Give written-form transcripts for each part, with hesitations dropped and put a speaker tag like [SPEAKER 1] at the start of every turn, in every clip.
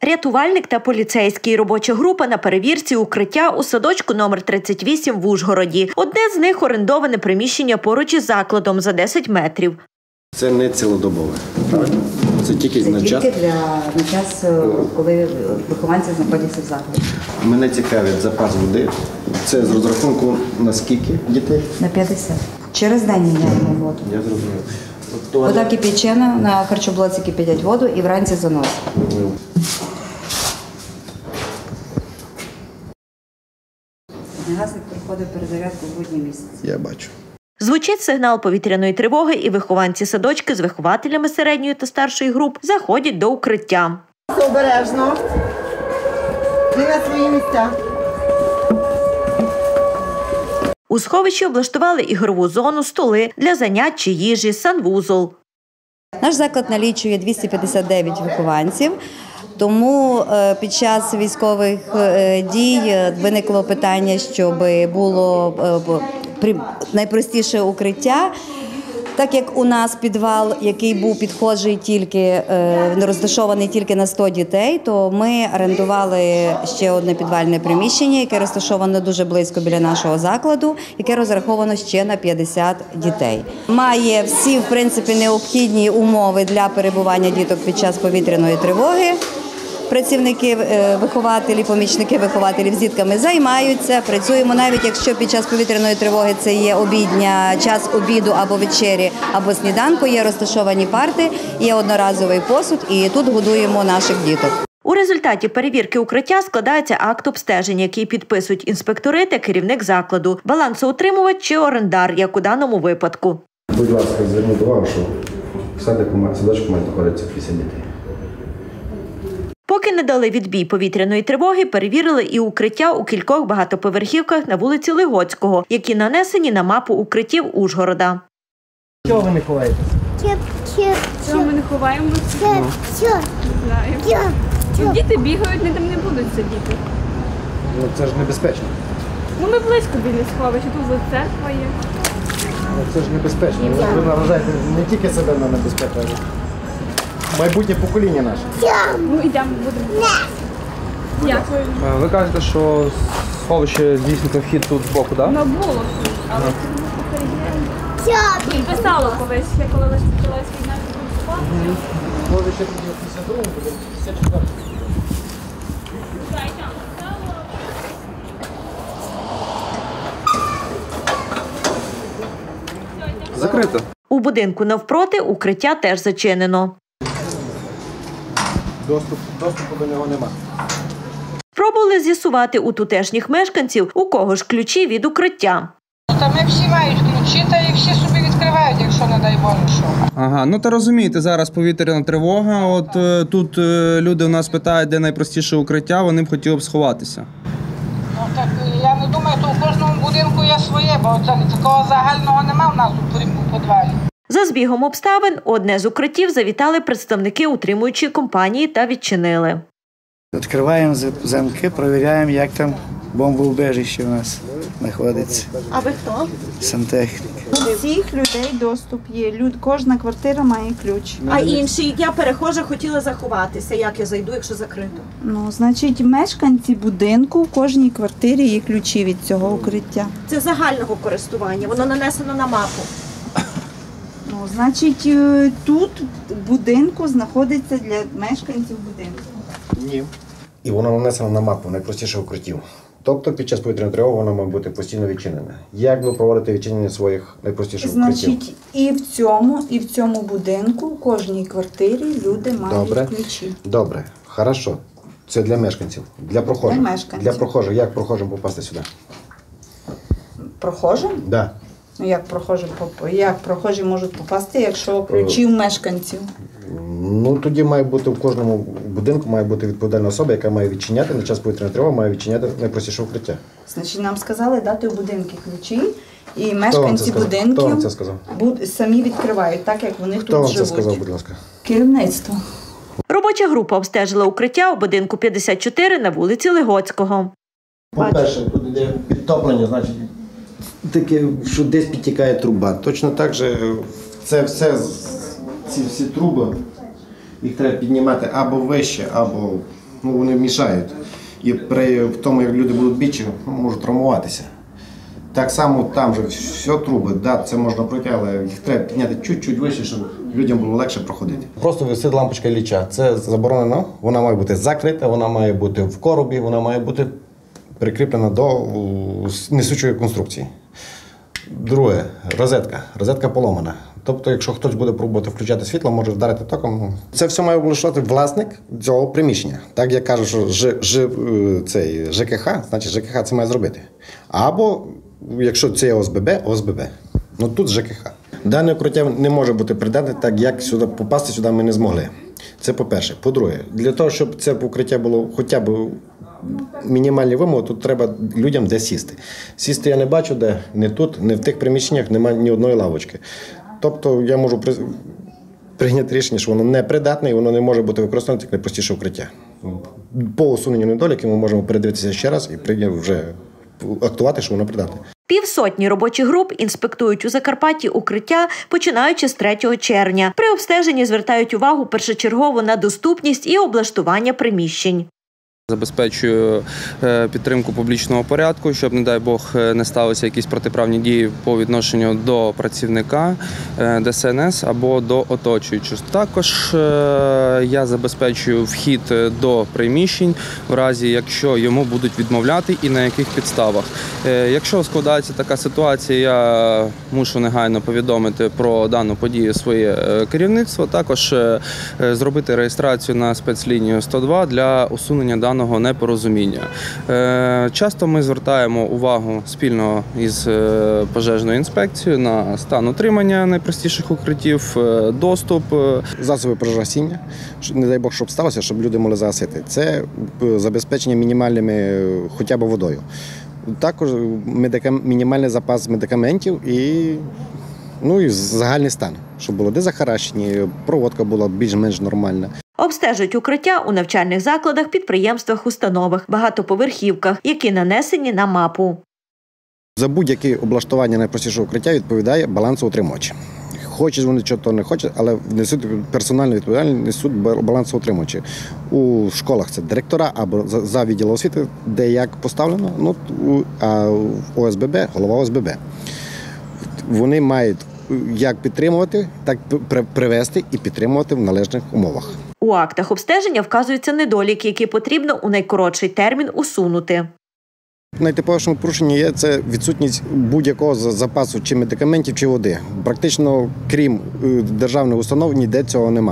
[SPEAKER 1] Рятувальник та поліцейський. Робоча група на перевірці укриття у садочку номер 38 в Ужгороді. Одне з них – орендоване приміщення поруч із закладом за 10 метрів.
[SPEAKER 2] Це не цілодобове, правильно? Це тільки на
[SPEAKER 3] час, коли вихованці знаходяться в закладі.
[SPEAKER 2] Мене цікавить запас води. Це з розрахунку на скільки дітей?
[SPEAKER 3] На 50. Через день міняємо воду.
[SPEAKER 2] Я зрозумів.
[SPEAKER 3] Вода кипячена, на харчоблоці кипятять воду і вранці заносять. Газник приходить перезарядку в будні місяці.
[SPEAKER 2] Я бачу.
[SPEAKER 1] Звучить сигнал повітряної тривоги, і вихованці садочки з вихователями середньої та старшої груп заходять до укриття.
[SPEAKER 4] Обережно. І на свої місця.
[SPEAKER 1] У сховищі облаштували ігрову зону, столи для занять чи їжі, санвузол.
[SPEAKER 3] Наш заклад налічує 259 вихованців, тому під час військових дій виникло питання, щоб було найпростіше укриття. Так як у нас підвал, який був підхожий тільки, розташований тільки на 100 дітей, то ми орендували ще одне підвальне приміщення, яке розташоване дуже близько біля нашого закладу, яке розраховано ще на 50 дітей. Має всі, в принципі, необхідні умови для перебування діток під час повітряної тривоги. Працівники, вихователі, помічники вихователів з дітками займаються, працюємо, навіть якщо під час повітряної тривоги це є обідня, час обіду або вечері, або сніданку, є розташовані парти, є одноразовий посуд і тут годуємо наших діток.
[SPEAKER 1] У результаті перевірки укриття складається акт обстеження, який підписують інспектори та керівник закладу, балансоутримувач чи орендар, як у даному випадку.
[SPEAKER 2] Будь ласка, зверніть увагу, що в садочку має знаходитися 50 дітей.
[SPEAKER 1] Поки не дали відбій повітряної тривоги, перевірили і укриття у кількох багатоповерхівках на вулиці Лигоцького, які нанесені на мапу укриттів Ужгорода.
[SPEAKER 5] Чого ви не ховаєтесь?
[SPEAKER 6] Чого ми не ховаємося? Знаю. Діти бігають, не там не будуть сидіти.
[SPEAKER 5] Ну, це ж небезпечно.
[SPEAKER 6] Ну ми близько біля сховища, тут церква є.
[SPEAKER 5] Ну, це ж небезпечно. Ви наражаєте не тільки себе на небезпеку, а й майбутнє покоління наше.
[SPEAKER 6] Ну йдемо, будемо. Дякую.
[SPEAKER 7] Ви кажете, що сховище здійснюється вхід тут збоку, так?
[SPEAKER 6] Ну було, але перевіряємо. Писало колись, я коли лише почалась війна, то тут
[SPEAKER 5] Може ще тоді в 52-му, буде в 54-му.
[SPEAKER 7] Закрито.
[SPEAKER 1] У будинку навпроти укриття теж зачинено.
[SPEAKER 5] Доступу до нього нема.
[SPEAKER 1] Спробували з'ясувати у тутешніх мешканців, у кого ж ключі від укриття.
[SPEAKER 8] Там як всі мають ключі, та і всі собі відкривають, якщо не дай Боже що.
[SPEAKER 7] Ага, ну та розумієте, зараз повітряна тривога, от тут люди у нас питають, де найпростіше укриття, вони б хотіли б сховатися.
[SPEAKER 8] Ну так я не думаю, то у кожному будинку є своє, бо такого загального нема в нас у підвалі.
[SPEAKER 1] За збігом обставин одне з укриттів завітали представники утримуючої компанії та відчинили.
[SPEAKER 9] Відкриваємо замки, перевіряємо, як там бомбоубежище у нас знаходиться.
[SPEAKER 4] А ви хто?
[SPEAKER 9] Сантехнік.
[SPEAKER 4] У всіх людей доступ є. Кожна квартира має ключ.
[SPEAKER 1] А інші, я перехожа, хотіла заховатися. Як я зайду, якщо закрито?
[SPEAKER 4] Ну, значить, мешканці будинку в кожній квартирі є ключі від цього укриття.
[SPEAKER 1] Це загального користування, воно нанесено на мапу.
[SPEAKER 4] Ну, значить, тут в будинку знаходиться для мешканців будинку.
[SPEAKER 2] Ні. І воно нанесено на мапу найпростіше укриттів. Тобто під час повітряної тривоги воно має бути постійно відчинене. Як ви проводите відчинення своїх найпростіших укриттів?
[SPEAKER 4] Значить, і в цьому будинку, в кожній квартирі люди мають ключі.
[SPEAKER 2] Добре, хорошо. Це для мешканців, для прохожих.
[SPEAKER 4] Для мешканців.
[SPEAKER 2] Для прохожих. Як прохожим попасти сюди?
[SPEAKER 4] Прохожим?
[SPEAKER 2] Так. Да.
[SPEAKER 4] Ну, як прохожі можуть попасти, якщо ключі в мешканців?
[SPEAKER 2] Ну, тоді має бути в кожному будинку має бути відповідальна особа, яка має відчиняти на час повітряної тривоги, має відчиняти найпростіше укриття.
[SPEAKER 4] Значить, нам сказали дати в будинки ключі, і мешканці будинків
[SPEAKER 2] Хто вам це сказав?
[SPEAKER 4] Самі відкривають, так як вони тут живуть.
[SPEAKER 2] Хто вам це сказав, будь ласка?
[SPEAKER 4] Керівництво.
[SPEAKER 1] Робоча група обстежила укриття у будинку 54 на вулиці Лигоцького.
[SPEAKER 2] По-перше, тут йде підтоплення, значить, таке, що десь підтікає труба. Точно так же це все, ці всі труби, їх треба піднімати або вище, або вони мішають. І в тому, як люди будуть бічі, можуть травмуватися. Так само там же все труби, да, це можна пройти, але їх треба підняти чуть-чуть вище, щоб людям було легше проходити. Просто висить лампочка ліча. Це заборонено, вона має бути закрита, вона має бути в коробі, вона має бути прикріплена до несучої конструкції. Друге, розетка. Розетка поломана. Тобто, якщо хтось буде пробувати включати світло, може вдарити током. Це все має облаштувати власник цього приміщення. Так як кажуть, що ЖКХ, значить ЖКХ це має зробити. Або, якщо це ОСББ, ОСББ. Ну тут ЖКХ. Дане укриття не може бути придатне, так як попасти сюди ми не змогли. Це по-перше. По-друге, для того, щоб це укриття було хоча б мінімальні вимоги, тут треба людям де сісти. Сісти я не бачу де, не тут, не в тих приміщеннях, немає ні одної лавочки. Тобто я можу прийняти рішення, що воно не придатне і воно не може бути використоване як найпростіше укриття. По усуненню недоліків ми можемо передивитися ще раз і вже актувати, що воно придатне.
[SPEAKER 1] 50 робочих груп інспектують у Закарпатті укриття, починаючи з 3 червня. При обстеженні звертають увагу першочергово на доступність і облаштування приміщень.
[SPEAKER 7] Забезпечую підтримку публічного порядку, щоб, не дай Бог, не сталося якісь протиправні дії по відношенню до працівника ДСНС або до оточуючих. Також я забезпечую вхід до приміщень в разі, якщо йому будуть відмовляти і на яких підставах. Якщо складається така ситуація, я мушу негайно повідомити про дану подію своє керівництво, також зробити реєстрацію на спецлінію 102 для усунення даного непорозуміння. Часто ми звертаємо увагу спільно із пожежною інспекцією на стан утримання найпростіших укриттів, доступ.
[SPEAKER 2] Засоби пожежогасіння, не дай Бог, щоб сталося, щоб люди могли загасити. Це забезпечення мінімальними хоча б водою. Також мінімальний запас медикаментів і загальний стан, щоб було де захаращені, проводка була більш-менш нормальна.
[SPEAKER 1] Обстежують укриття у навчальних закладах, підприємствах, установах, багатоповерхівках, які нанесені на мапу.
[SPEAKER 2] За будь-яке облаштування найпростішого укриття відповідає балансоутримувач. Хочуть вони чого-то не хочуть, але несуть персональну відповідальність, несуть балансоутримувачі. У школах це директора або за відділом освіти, де як поставлено, а в ОСББ – голова ОСББ. Вони мають як підтримувати, так привести і підтримувати в належних умовах.
[SPEAKER 1] У актах обстеження вказуються недоліки, які потрібно у найкоротший термін усунути.
[SPEAKER 2] Найтиповішим порушенням є це відсутність будь-якого запасу чи медикаментів, чи води. Практично, крім державних установ, ніде цього нема.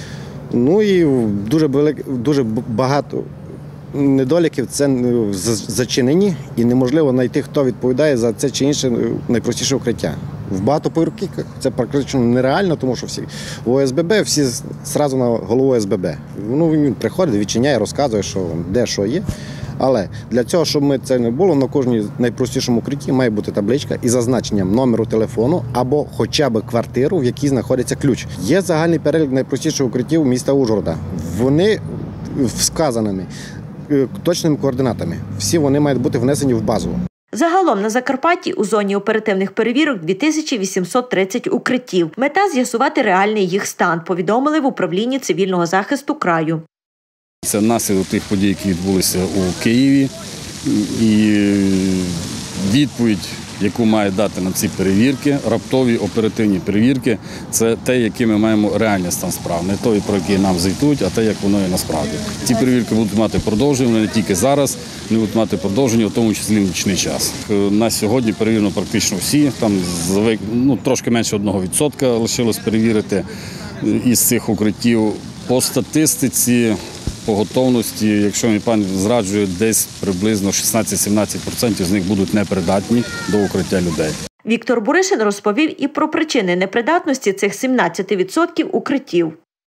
[SPEAKER 2] І дуже багато недоліків – це зачинені і неможливо знайти, хто відповідає за це чи інше найпростіше укриття. В багатоповерхівках це практично нереально, тому що всі в ОСББ всі одразу на голову ОСББ. Він приходить, відчиняє, розказує, що де що є. Але для цього, щоб це не було, на кожній найпростішому укритті має бути табличка із зазначенням номеру телефону або хоча б квартиру, в якій знаходиться ключ. Є загальний перелік найпростіших укриттів міста Ужгорода. Вони вказаними точними координатами. Всі вони мають бути внесені в базу.
[SPEAKER 1] Загалом на Закарпатті у зоні оперативних перевірок 2830 укриттів. Мета – з'ясувати реальний їх стан, повідомили в управлінні цивільного захисту краю.
[SPEAKER 10] Це наслідок тих подій, які відбулися у Києві. І відповідь, яку має дати на ці перевірки, раптові оперативні перевірки, це те, який ми маємо реальний стан справ. Не той, про який нам звітують, а те, як воно є насправді. Ці перевірки будуть мати продовження не тільки зараз, вони будуть мати продовження, в тому числі в нічний час. На сьогодні перевірено практично всі, там трошки менше 1% лишилось перевірити із цих укриттів. По статистиці, по готовності, якщо мій пан зраджує, десь приблизно 16-17% з них будуть непридатні до укриття людей.
[SPEAKER 1] Віктор Буришин розповів і про причини непридатності цих 17% укриттів.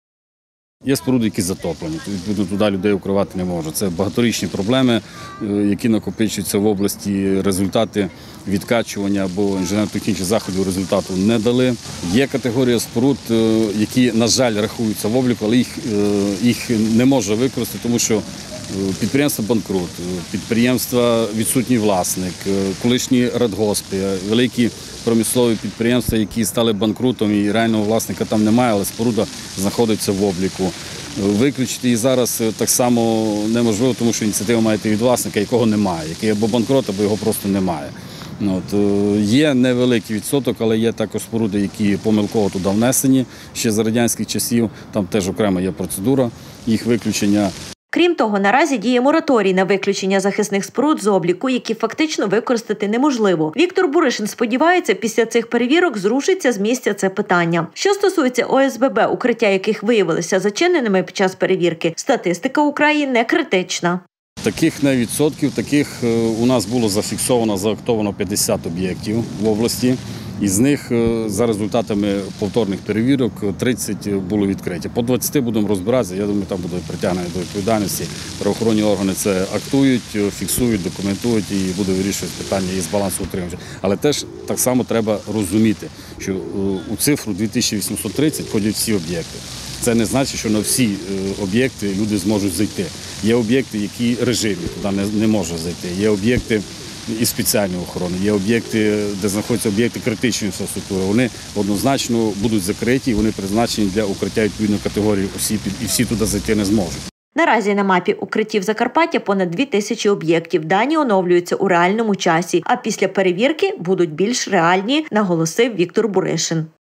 [SPEAKER 10] Є споруди, які затоплені, відповідно, туди людей укривати не можуть. Це багаторічні проблеми, які накопичуються в області. Результати відкачування або інженерно-технічних заходів результату не дали. Є категорія споруд, які, на жаль, рахуються в обліку, але їх не може використати, тому що підприємство банкрут, підприємства відсутній власник, колишні радгоспи, великі промислові підприємства, які стали банкрутом і реального власника там немає, але споруда знаходиться в обліку. Виключити її зараз так само неможливо, тому що ініціатива має йти від власника, якого немає, який або банкрот, або його просто немає. Є невеликий відсоток, але є також споруди, які помилково туди внесені ще за радянських часів. Там теж окрема є процедура їх виключення.
[SPEAKER 1] Крім того, наразі діє мораторій на виключення захисних споруд з обліку, які фактично використати неможливо. Віктор Буришин сподівається, після цих перевірок зрушиться з місця це питання. Що стосується ОСББ, укриття яких виявилися зачиненими під час перевірки, статистика у краї не критична.
[SPEAKER 10] Таких не відсотків, таких у нас було зафіксовано, заактовано 50 об'єктів в області. Із них за результатами повторних перевірок 30 було відкриті. По 20 будемо розбиратися, я думаю, там буде притягнення до відповідальності. Правоохоронні органи це актують, фіксують, документують і буде вирішувати питання із балансу утримання. Але теж так само треба розуміти, що у цифру 2830 входять всі об'єкти. Це не значить, що на всі об'єкти люди зможуть зайти. Є об'єкти, які режимні, туди не можуть зайти. Є об'єкти і спеціальної охорони, є об'єкти, де знаходяться об'єкти критичної інфраструктури. Вони однозначно будуть закриті і вони призначені для укриття відповідної категорії осіб, і всі туди зайти не зможуть.
[SPEAKER 1] Наразі на мапі укриттів Закарпаття понад 2000 об'єктів. Дані оновлюються у реальному часі, а після перевірки будуть більш реальні, наголосив Віктор Буришин.